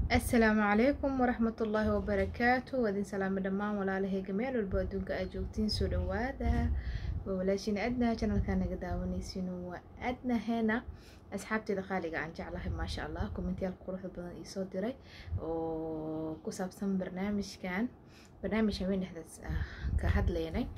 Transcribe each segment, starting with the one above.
السلام عليكم ورحمة الله وبركاته ودين سلام دمان ولا له جميل والبودونك أجوتين سودوادا وولاشين أدنى channel كان قداونيسين وأدنى هنا أصحابتي دخالي عن جعلها ما شاء الله كومنتي القروح بدن يصوت دري وكسابسن برنامج هوين نحدث كهاد ليني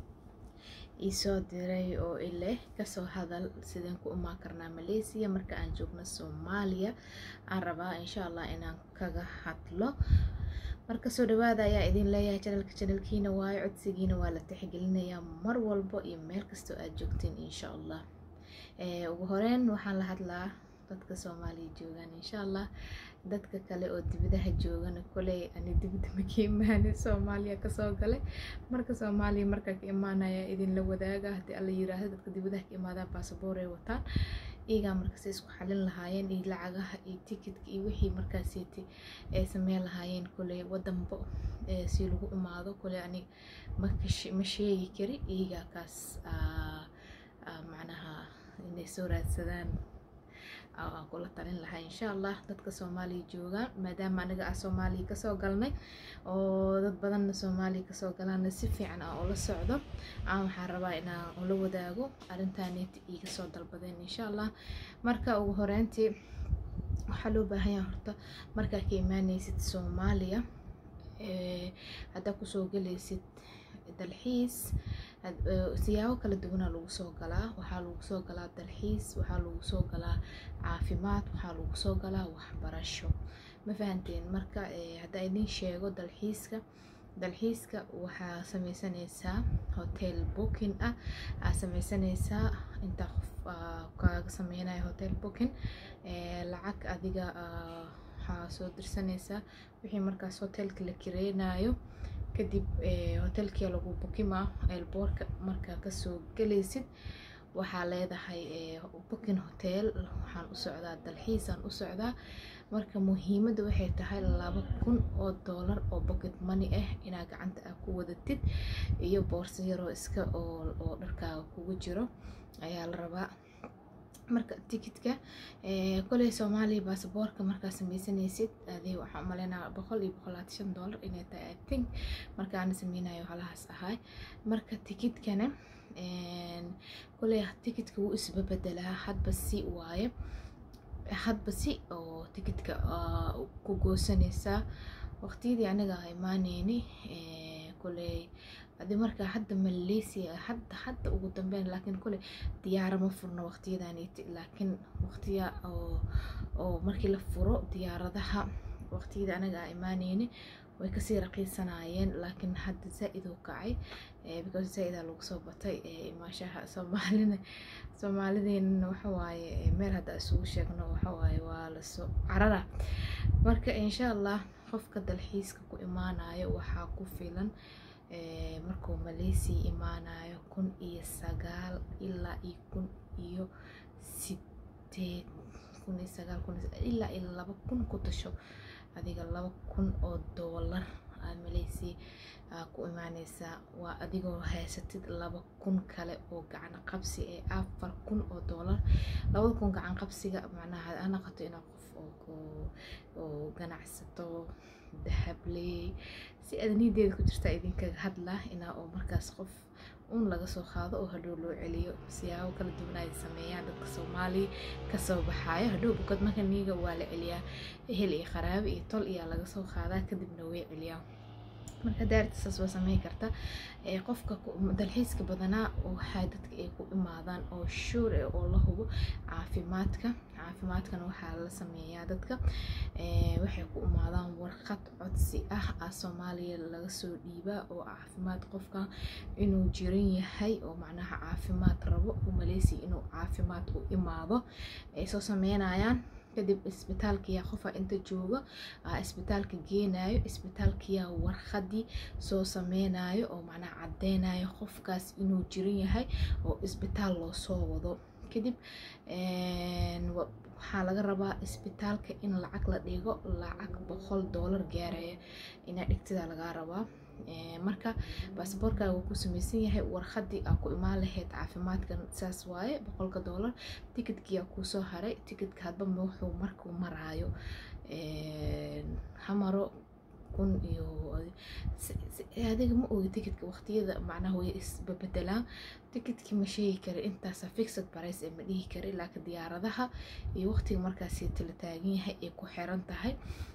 isoo diray oo ileh kasoo hadal sideen ku uma karnaa Malaysia marka aan joogno Soomaaliya aan rabaa insha Allah inaan kaga hadlo marka soo dhawaada ayaa idin leeyahay channelkiina waa codsigiina waa la tixgelinayaa mar walba iyo meel kasto aad joogtiin insha Allah ugu horeen waxaan la hadlaa dadka Soomaaliya joogan insha Allah dadka kale oo dibadaha joogan kulay ani dibadda ma ka imaanay Soomaaliya ka soo galay marka Soomaaliya marka ka imaanaya idin la wadaaga hadii alla yiraahdo dadka dibadaha ka imaada passport ay wataan iyaga markaas isku xalin lahaayeen iyo lacagaha iyo ticket iyo wixii markaas ay sameeyay lahaayeen kulay wadanba si lagu imaado kulay ani ma sheegi kari iyaga kaas macnaha inay soo raadsadaan kula talin lahaa insha Allah dadka Soomaaliya jooga maadaama anaga Soomaaliya ka soo galnay oo dad badan Soomaaliya ka soo galaan si fiican oo la socdo waxaan rabaa inaan la wadaago arintan iga soo dalbadeen insha Allah marka ugu horeyntii waxa loo baahan yahay horta marka ka imaanaysid Soomaaliya hada ku soo galaysid dalxiis siyaabo kala duwan lagu soo galaa waxa lagu soo galaa dalxiis waxa lagu soo galaa caafimaad waxa lagu soo galaa waxbarasho ma fahanteen marka hada idin sheego dalxiiska waxa sameysanaysaa hotel booking sameysanaysaa inta ka sameynay hotel booking lacag adiga soo dirsanaysaa wixii markaas hotelka la kireenayo kadib hotelka lagu bookima airportka marka ka soo galaysid waxa leedahay booking hotel waxaan u socdaa dalxiisan u socdaa marka muhiimadu waxay tahay $2,000 oo pocket money ina gacanta ku wadatid iyo boorso yar oo iska oo dharkaaga kugu jiro ayaa la rabaa marka ticketka kulay Soomaaliya passportka marka sameysanaysid adii waxa maleynaa $100 inay tahay I think marka aan sameynayo halaas ahay marka ticketkana kulay ticketka uu isbeddelaa hadba si waaye hadba si oo ticketka ku goosanaysa waqtiyadii anaga imaanayni kulay hadii marka hadda Malaysia hadda ugu dambeyn laakiin kulay diyaar ma furno waqtiyadan laakiin waqtiya oo markii la furo diyaaradaha waqtiyada anaga imaanayni way ka sii raqiisanayeen laakiin hadda zaid u kacay because zaid lagu soo batay maashaha Soomaalideen waxa waaye meel hadda isugu sheegno waxa waaye waa la soo carara marka insha Allah qofka dalxiiska ku imaanayo waxa ku filan markuu Malaysia imaanayo 2009 ilaa 2008 ilaa 2000 ku tasho adiga $2,000 Malaysia ku imaanaysa waa adigoo haysatid 2,000 kale oo gacan qabsi $4,000 2,000 gacan qabsiga macnaha ana qato ina qof oo ganacsato dahabley si adniideed ku jirta idinka hadla ina oo markaas qof laga soo qaado oo hadhow loo celiyo siyaabo kala duwan ay sameeyaan dadka Soomaali ka soo baxayo hadhow bukad marka niga waa la celiyaa ehel iyo qaraabo iyo tol iyo laga soo qaadaa kadibna way celiyaa marka daartisaas waa sameey karta qofka dalxiiska badanaa oo dadka ay ku imaadaan oo sure oo la hubo caafimaadkana waxa la sameeyaa dadka waxay ku imaadaan warqad codsi Soomaaliya laga soo dhiibaa oo caafimaad qofka inuu jiran yahay oo macnaha caafimaad rabo oo Malaysia inuu caafimaad u imaado ay soo sameynayaan kadib isbitaalka qofa inta jooga isbitaalka geenayo isbitaalka warqadi soo sameynayo oo macnaha cadeynayo qofkaas inuu jiran yahay oo isbitaal loo soo wado kadib waxaa laga rabaa isbitaalka in lacag la dhigo lacag $100 gaaraya ina dhigtida laga rabaa marka baasaboorkaaga uu ku samaysan yahay warqadii aad ku imaan lahayd caafimaadkan saas waaye $100 tikidkii ku soo haray tikidka hadba wuxuu markuu maraayo xamaro kun iyo adiga ma ogi tikitka waqtiyada macnaha way isbedelaan tikitki ma sheegi kara intaas fixed price ma dhihi kara laakiin diyaaradaha iyo waqtiga markaas la taagan yahay ay ku xiran tahay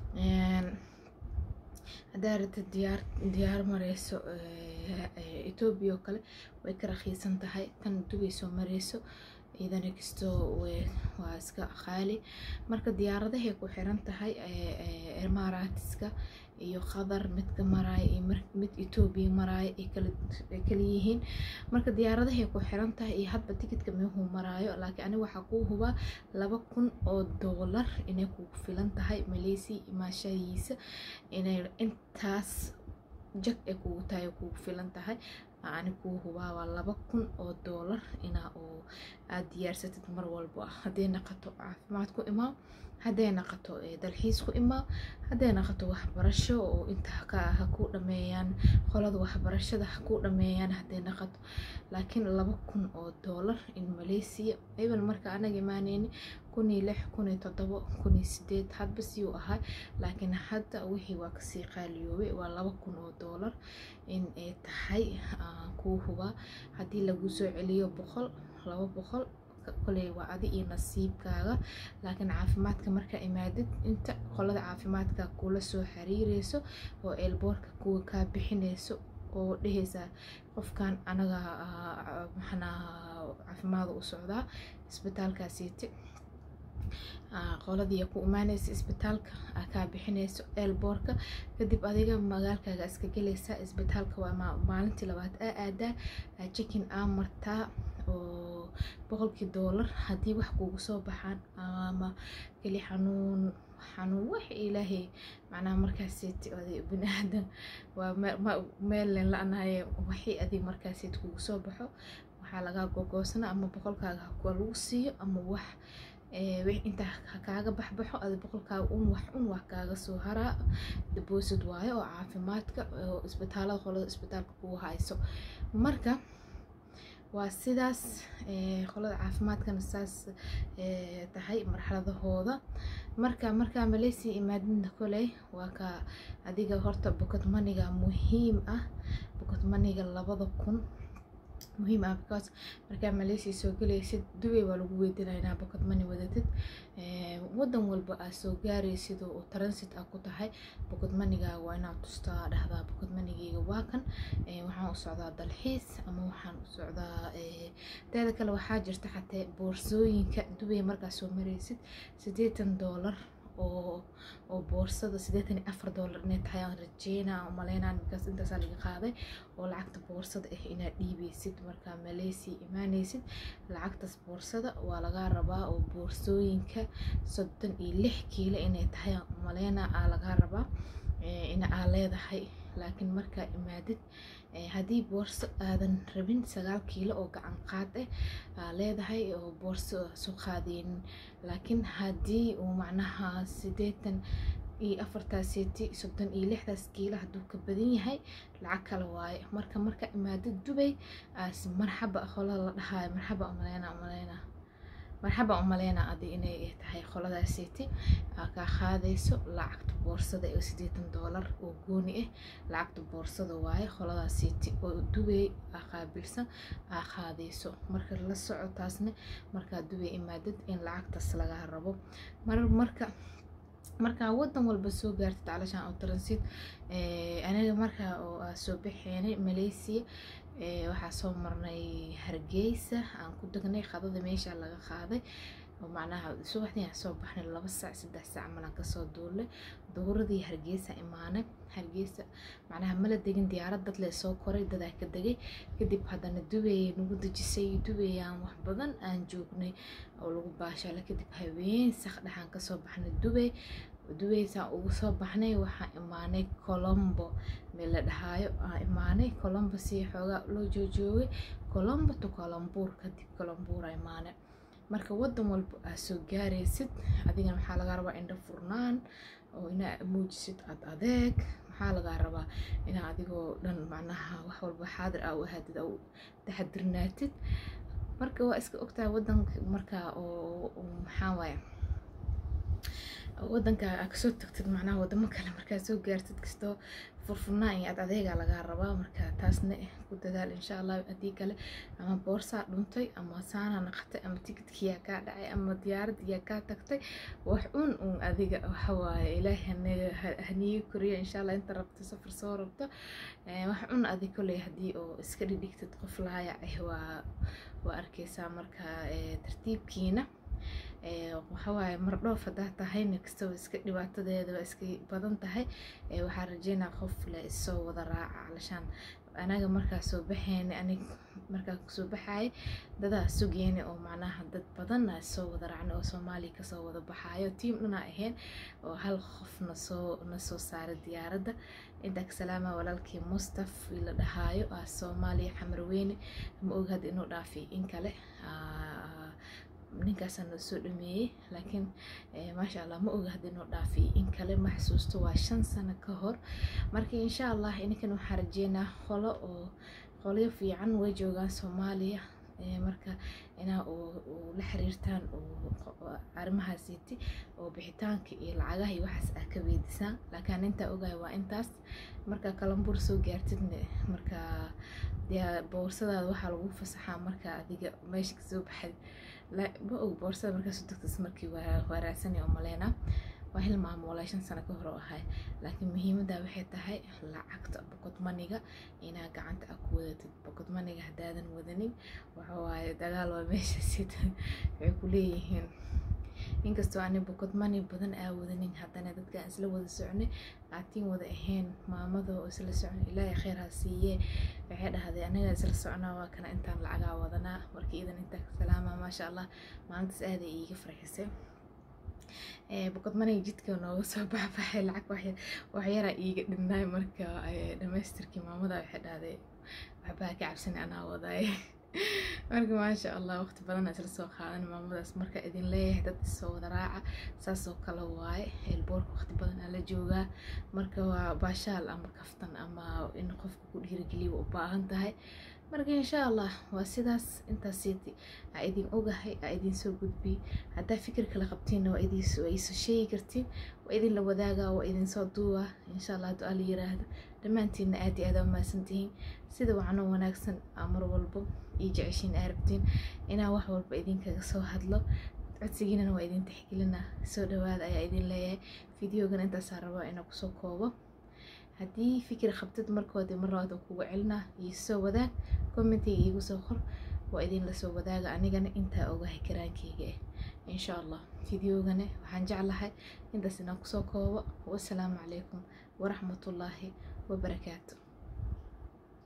hadaa rabtid diyaar mareyso Ethiopia oo kale way ka raqiisan tahay tan Dubai soo mareyso idana kisto waa iska qaali marka diyaaradaha ay ku xiran tahay Emirateska iyo Qatar mid ka maray iyo mid Ethiopia maray ay kala yihiin marka diyaaradaha ay ku xiran tahay iyo hadba tikitka meehu marayo laakiin aniga waxa ku huba $2,000 inay ku filan tahay Malaysia imaashadiisa inay intaas jag ay ku tahay ku filan tahay ani ku huba waa $2,000 ina oo aad diyaarsatid mar walba hadee naqato caafimaad ku imaa hadee naqato dalxiis ku imaa hadee naqato waxbarasho oo inta ka ku dhameeyaan qolada waxbarashada ku dhameeyaan hadee naqato laakiin $2,000 in Malaysia ayban marka anaga imaanayni 1600 1700 hadba si uu ahaa laakiin hadda wixii waa ka sii qaaliyoobay waa $2,000 in ay tahay ku huba hadii lagu soo celiyo 200 kolay waa adi iyo nasiibkaaga laakiin caafimaadka marka imaadid inta qolada caafimaadka kula soo xiriireyso oo elboorka kuwa ka bixineyso oo dhehaysa qofkan anaga maxana caafimaad u socdaa isbitaalkaasiiti qoladii ku imaanaysa isbitaalka ka bixinayso elboorka kadib adiga magaalkaaga iska galaysa isbitaalka waa maalintii labaad aada check-in martaa oo $100 hadii wax kugu soo baxaan ama kali xanuun wax ilaahay macnaha markaas bini aadan waa meel la anahay wixii adiga markaas kugu soo baxo waxa laga gogoosana ama $100kaaga ku lagu siiyo ama wax inta kaaga baxbaxo ad $100kaaga wax kaaga soo haraa deposit waayo oo caafimaadka oo isbitaalada qolada isbitaalka ku hayso marka waa sidaas qolada caafimaadkana saas tahay marxaladahooda marka Malaysia imaadina kolay waa ka adiga horta pocket money-ga muhiim ah pocket money-ga 2000 muhiim ah because marka Malaysia soo galaysid Dubai waa lagu weydiinayaa pocket money wadatid wadan walba aad soo gaaraysid oo transit ah ku tahay pocket money-ga waa inaad tustaa dhahdaa pocket money-gayga waa kan waxaan u socdaa dalxiis ama waxaan u socdaa teeda kale waxaa jirta xataa boorsooyinka Dubai markaa soo maraysid $80 oo boorsada $84 inay tahay aan rajeynaa umaleynaan markaas intaas laga qaaday oo lacagta boorsada inaad dhiibeysid marka Malaysia imaanaysid lacagtaas boorsada waa laga rabaa oo boorsooyinka 36 kiilo inay tahay umaleynaa laga rabaa ina aad leedahay laakiin marka imaadid hadii boorso aadan rabin 9 kiilo oo gacan qaad leedahay oo boorso soo qaadeen laakiin hadii uu macnaha 36 kiilo haduu ka badan yahay lacag kale waaye marka imaadid Dubai as marxaba qolada la dhahay marxaba umaleynaa adi inay tahay qoladaasiti ka qaadayso lacagta boorsada ee $80 oo gooni ah lacagta boorsada waaye qoladaasiti oo Dubai qaabilsan qaadayso marka la socotaasna marka Dubai imaadid in lacagtaas laga rabo marka wadan walba soo gaartid calashan oo transit anaga marka oo soo bixeenay Malaysia waxa soo marnay Hargeysa aan ku dagnay qadada meesha laga qaaday oo macnaha subaxdii soo baxnay 2 saac 3 saac malan ka soo duulay dooradii Hargeysa imaanay Hargeysa macnaha mala degin diyaarad dad la soo koray dad ka degay kadib hadana Dubai nagu dajisay Dubai aan wax badan aan joognay oo lagu baashay kadib habeen sax dhaxan ka soo baxnay Dubai saa ugu soo baxnay waxa imaanay Colombo meel la dhahayo imaanay Colombo si xooga loo joojiyay Colombo to Colombo kadib Colombo imaanay marka wadan walba aad soo gaaraysid adigana waxa laga rabaa indho furnaan oo ina muujisid adeeg waxa laga rabaa ina adigoo dhan macnaha wax walba xaadir ah oo hadid oo taxadirnaatid marka waa iska ogtaa wadanka marka oo maxaa waaye waddanka aad kasoo tagtid macnaha wadamo kale markaad soo gaartid kastoo furfurnaan iyo adeega lagaa rabaa marka taasna ku dadaal insha Allah haddii kale ama boorsaa dhuntay ama saana naqatay ama tikidkiyaa kaa dhacay ama diyaaradiyaa kaa tagtay wax un adiga waxa waaye ilaahay haniyo koriyo insha Allah inta rabto safar soo rabto wax un adiga koley haddii oo iska dhigtid qof laaya waa arkaysaa marka tartiibkiina waxa waaye mar dhoof hadaa tahayna kastoo iska dhibaatadeeda waa iska badan tahay waxaan rajeynaa qof la isoo wada raaca calashaan anaga markaa soo baxayna aniga markaa soo baxay dadaa sugeena oo macnaha dad badan soo wada raacna oo Soomaali ka soo wada baxayo team dhana ahayn oo hal qof na soo saaray diyaaradda inta salaama walaalkii Mustafa ila dhahayo Soomaali xamar weyne ma ogad inuu dhaafay in kale ninkaas aan soo dhameeyay laakiin maasha Allah ma oga hadii noo dhaafay in kale ma xasuusto waa 5 sano ka hor markii insha Allah inkan waxaan rajeynaa qolo fiican way joogaan Soomaaliya marka ina oo la xiriirtaan oo arrimahaasiti oo bixitaanka iyo lacagaha iyo waxaas ka weydiisaan laakiin inta ogaay waa intaas marka kalanbur soo gaartidna marka boorsadaada waxa lagu fasaxaa marka adiga meesha soo baxay la boorsada marka soo tagtay markii waa raasani oo maleena waa hilmaamo walaal 5 sano ka hor ahay laakiin muhiimadda waxay tahay lacagta pocket money-ga ina gacanta ku wadatid pocket money-ga hadaadan wadanin waxa waaye dagaal waa meesha sidan waxay ku leeyihiin inkastoo aan pocket money badan wadanin haddana dadka isla wada soconay laakiin wada ahayn maamada oo isla socon ilaahay khayr ha siiye waxay dhahday aniga isla soconaa waa kana intaan lacag wadanaa markii idan inta salaama ma sha Allah maalintaas aad ay iga farxisay pocket money jidka nooga soo baxay lacag wax yar iiga dhimay marka dhameystirkii maamada waxay dhahday waxba ka cabsan anaa waday marka ma sha Allah waqti badan isla soo qaadan maamadaas marka idin leeyahay dad soo wada raaca saasoo kala waaye elboorka waqti badan la joogaa marka waa baashaal ama kaftan ama in qofku ku dhiirigeliyo u baahan tahay marka insha Allah waa sidaas inta siiti idin ogahay idin soo gudbi hadaa fikir kala qabtiin waa idin soo sheegi kartiin waa idin la wadaaga waa idin soo duuba insha Allah du'a la yiraahdo dhamaantiin aad iyo aad u maasantiin sida waxaan wanaagsan amar walbo iyo jeceshin arabtiin ina wax walba idin kaga soo hadlo codsigiina waa idin tixgelina soo dhawaad ayaa idin leeyahay fiidiyogan inta saaraba ina ku soo koobo haddii fikir qabtid markoodii marwaad kugu celina iyo soo wadaag commentiga igu soo qor waa idin la soo wadaaga anigana inta ogahay karaankeyga insha Allah fiidiyogana waxaan jeclahay intaas inaan ku soo koobo wassalaamu calaykum wa rahmatullaahi wa barakaatuh